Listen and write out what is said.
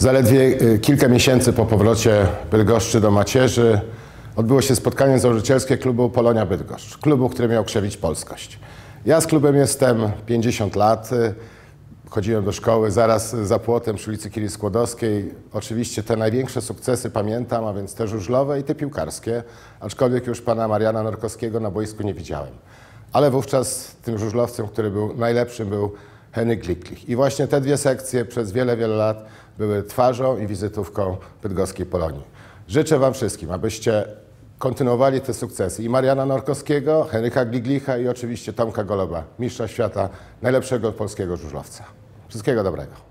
Zaledwie kilka miesięcy po powrocie Bydgoszczy do macierzy odbyło się spotkanie założycielskie klubu Polonia Bydgoszcz, klubu, który miał krzewić polskość. Ja z klubem jestem 50 lat, chodziłem do szkoły zaraz za płotem przy ulicy Kiry Skłodowskiej. Oczywiście te największe sukcesy pamiętam, a więc te żużlowe i te piłkarskie, aczkolwiek już pana Mariana Norkowskiego na boisku nie widziałem. Ale wówczas tym żużlowcem, który był najlepszym, był Henryk Glicklich. I właśnie te dwie sekcje przez wiele, wiele lat były twarzą i wizytówką bydgoskiej Polonii. Życzę wam wszystkim, abyście kontynuowali te sukcesy i Mariana Norkowskiego, Henryka Glicklicha i oczywiście Tomka Goloba, mistrza świata, najlepszego polskiego żużlowca. Wszystkiego dobrego.